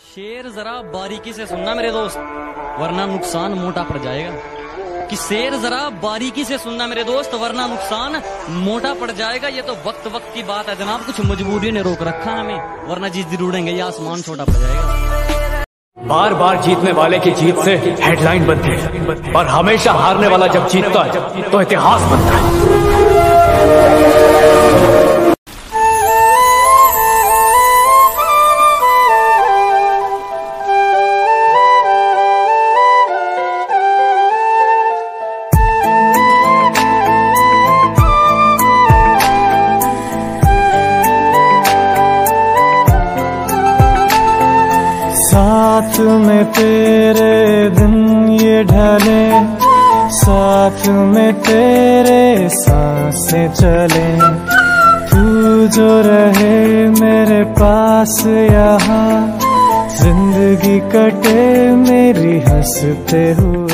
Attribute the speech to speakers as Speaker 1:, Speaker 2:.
Speaker 1: शेर जरा बारीकी से सुनना मेरे दोस्त, वरना नुकसान मोटा पड़ जाएगा। कि शेर जरा बारीकी से सुनना मेरे दोस्त, वरना नुकसान मोटा पड़ जाएगा। ये तो वक्त वक्त की बात है जनाब, कुछ मजबूरी ने रोक रखा हमें, वरना जिस दिन उड़ेंगे ये आसमान छोटा पड़ जाएगा।
Speaker 2: बार बार जीतने वाले की जीत से हेडलाइन बनती है, और हमेशा हारने वाला जब जीतता है तो इतिहास बनता है।
Speaker 3: साथ में तेरे दिन ये ढले, साथ में तेरे सांसें चले, तू जो रहे मेरे पास यहाँ, जिंदगी कटे मेरी हंसते हुए।